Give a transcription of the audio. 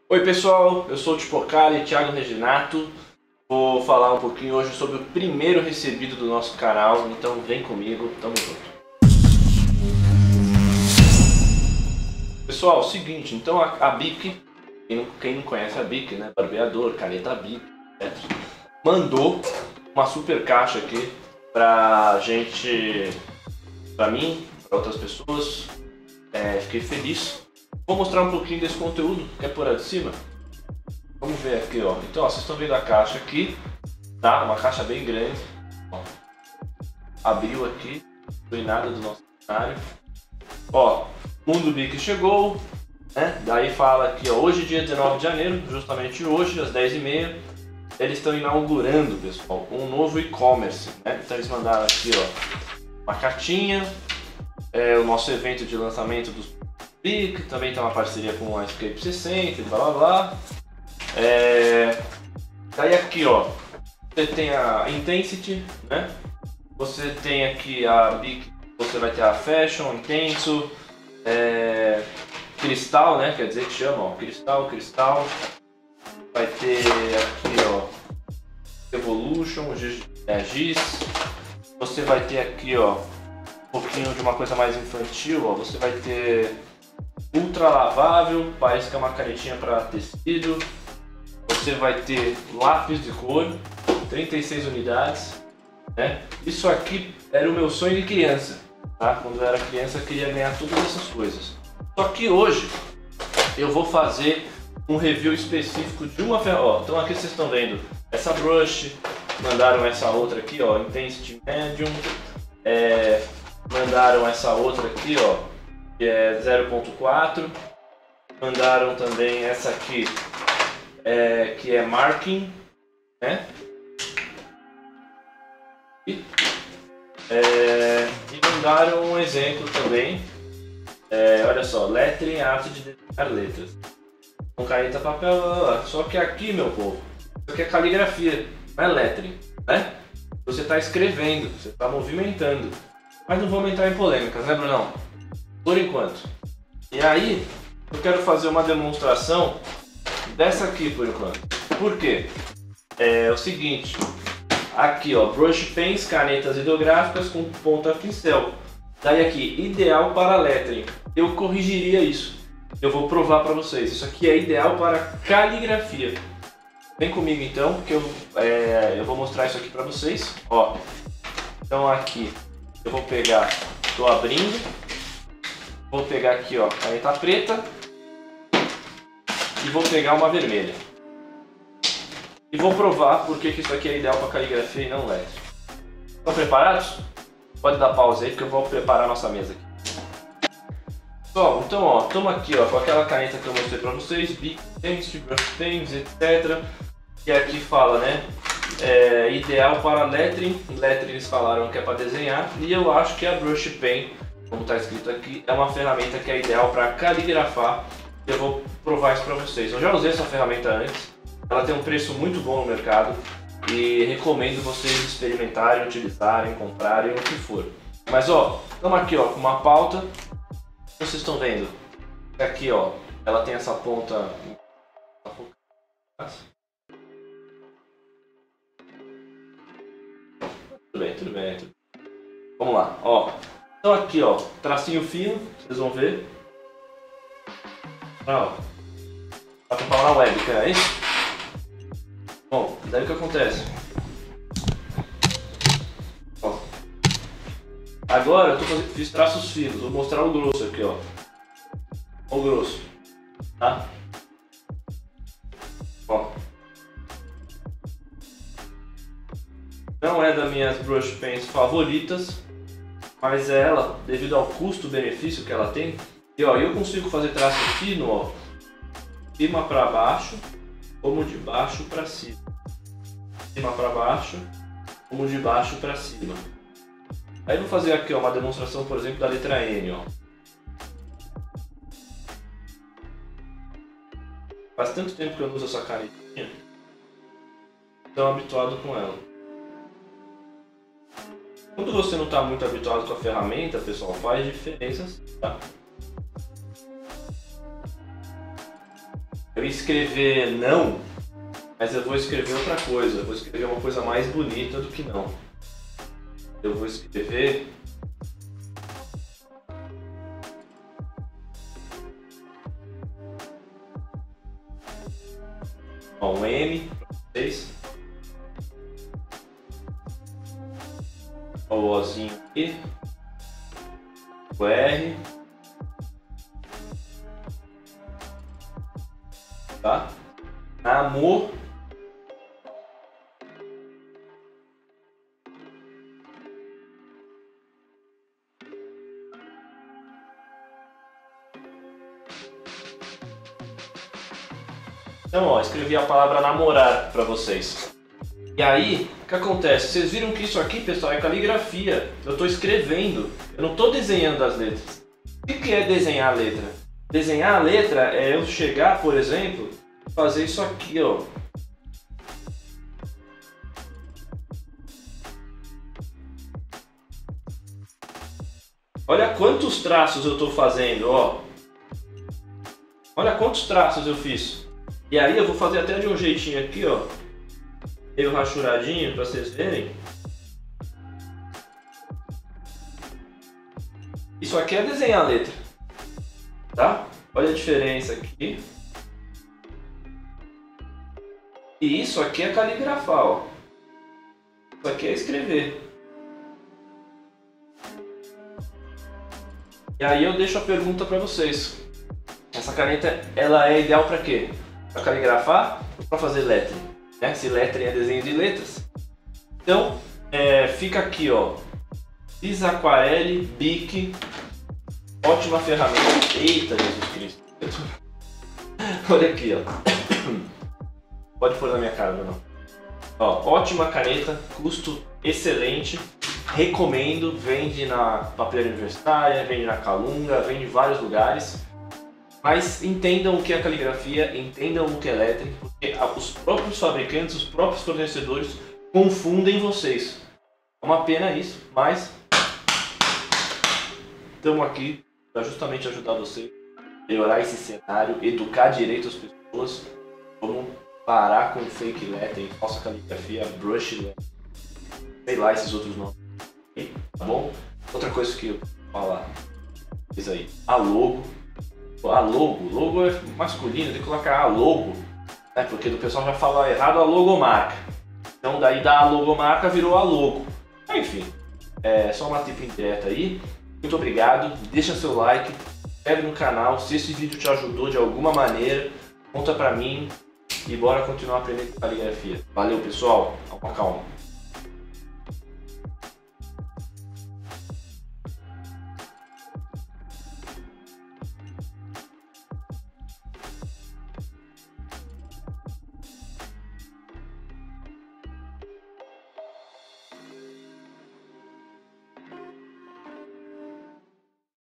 Oi pessoal, eu sou o Tipocali, Thiago Reginato. Vou falar um pouquinho hoje sobre o primeiro recebido do nosso canal, então vem comigo, tamo junto. Pessoal, seguinte, então a Bic, quem não conhece a Bic, né, barbeador, caneta Bic, etc., mandou uma super caixa aqui pra gente, pra mim, pra outras pessoas. Fiquei feliz. Vou mostrar um pouquinho desse conteúdo, quer por aí de cima? Vamos ver aqui, ó. Então, ó, vocês estão vendo a caixa aqui, tá? Uma caixa bem grande. Ó. Abriu aqui, não foi nada do nosso cenário. Ó, Mundo Bic chegou, né? Daí fala aqui, ó, hoje dia 19 de janeiro, justamente hoje, às 10h30, eles estão inaugurando, pessoal, um novo e-commerce, né? Então eles mandaram aqui, ó, uma cartinha, o nosso evento de lançamento dos Bic, também tem uma parceria com a Escape 60 e blá blá blá. Daí aqui, ó, você tem a Intensity, né? Você tem aqui a Bic, você vai ter a Fashion, Intenso, Cristal, né? Quer dizer que chama, ó, Cristal. Vai ter aqui, ó, Evolution, Giz. Você vai ter aqui, ó, um pouquinho de uma coisa mais infantil, ó. Você vai ter ultra lavável, parece que é uma canetinha para tecido. Você vai ter lápis de cor, 36 unidades, né? Isso aqui era o meu sonho de criança, tá? Quando eu era criança eu queria ganhar todas essas coisas. Só que hoje eu vou fazer um review específico de uma ferramenta. Ó, então aqui vocês estão vendo essa brush, mandaram essa outra aqui, ó, Intensity Medium, mandaram essa outra aqui, ó, que é 0.4, mandaram também essa aqui, que é Marking, né? E mandaram um exemplo também, olha só, Lettering, arte de desenhar letras, com caneta, papel, só que aqui, meu povo, isso aqui é caligrafia, não é lettering, né? Você está escrevendo, você está movimentando, mas não vamos entrar em polêmicas, né, Brunão? Por enquanto. E aí, eu quero fazer uma demonstração dessa aqui por enquanto. Por quê? É o seguinte, aqui ó, brush pens, canetas hidrográficas com ponta pincel. Daí aqui, ideal para lettering. Eu corrigiria isso. Eu vou provar para vocês. Isso aqui é ideal para caligrafia. Vem comigo então, porque eu vou mostrar isso aqui para vocês. Ó, então aqui eu vou pegar, estou abrindo. Vou pegar aqui, ó, caneta preta e vou pegar uma vermelha. E vou provar porque que isso aqui é ideal para caligrafia e não lettering. Estão preparados? Pode dar pausa aí porque eu vou preparar a nossa mesa aqui. Pessoal, então ó, estamos aqui ó, com aquela caneta que eu mostrei para vocês, Bic, Intensity, Brush Pens, etc. Que aqui fala, né, ideal para lettering. Lettering eles falaram que é para desenhar e eu acho que a Brush Pen, como está escrito aqui, é uma ferramenta que é ideal para caligrafar. Eu vou provar isso para vocês. Eu já usei essa ferramenta antes, ela tem um preço muito bom no mercado e recomendo vocês experimentarem, utilizarem, comprarem, o que for. Mas ó, estamos aqui ó, com uma pauta, vocês estão vendo, aqui ó, ela tem essa ponta. Tudo bem. Vamos lá, ó. Então aqui ó, tracinho fino, vocês vão ver. Ó, pra comprar uma webcam, é isso? Bom, daí o que acontece? Ó. Agora eu fiz traços finos, vou mostrar o grosso aqui, ó. O grosso, tá? Ó. Não é das minhas brush pens favoritas, mas ela, devido ao custo-benefício que ela tem, e ó, eu consigo fazer traço fino, ó, de cima para baixo, como de baixo para cima, de cima para baixo, como de baixo para cima. Aí vou fazer aqui ó, uma demonstração, por exemplo, da letra N, ó. Faz tanto tempo que eu não uso essa canetinha, tão habituado com ela. Quando você não está muito habituado com a ferramenta, pessoal, faz diferença, tá? Eu ia escrever não, mas eu vou escrever outra coisa. Eu vou escrever uma coisa mais bonita do que não. Eu vou escrever... Ó, um M para vocês. Ó, o Ozinho aqui. O R. Tá? Amor. Então, ó, escrevi a palavra namorar para vocês. E aí, o que acontece? Vocês viram que isso aqui, pessoal, é caligrafia. Eu estou escrevendo, eu não estou desenhando as letras. O que é desenhar a letra? Desenhar a letra é eu chegar, por exemplo, fazer isso aqui, ó. Olha quantos traços eu estou fazendo, ó. Olha quantos traços eu fiz. E aí eu vou fazer até de um jeitinho aqui, ó. Meio rachuradinho para vocês verem. Isso aqui é desenhar a letra, tá? Olha a diferença aqui. E isso aqui é caligrafar, ó. Isso aqui é escrever. E aí eu deixo a pergunta para vocês. Essa caneta, ela é ideal para quê? Para caligrafar ou para fazer lettering? Né? Se lettering é desenho de letras. Então, fica aqui, ó. Aquarelle, Bic. Ótima ferramenta. Eita, Jesus Cristo. Olha aqui, ó. Pode pôr na minha cara, não. Ó, ótima caneta, custo excelente. Recomendo, vende na Papelaria Universitária, vende na Calunga, vende em vários lugares. Mas entendam o que é caligrafia, entendam o que é lettering, porque os próprios fabricantes, os próprios fornecedores confundem vocês. É uma pena isso, mas estamos aqui para justamente ajudar vocês a melhorar esse cenário, educar direito as pessoas. Vamos parar com fake lettering, falsa caligrafia, brush lettering, sei lá esses outros nomes. Tá bom? Outra coisa que eu vou falar, isso aí, a logo. A logo é masculino, tem que colocar a logo, né? Porque o pessoal já fala errado a logomarca. Então daí da logomarca virou a logo. Enfim, é só uma tip indireta aí. Muito obrigado, deixa seu like, se inscreve no canal, se esse vídeo te ajudou de alguma maneira, conta pra mim e bora continuar aprendendo caligrafia. Valeu pessoal, calma.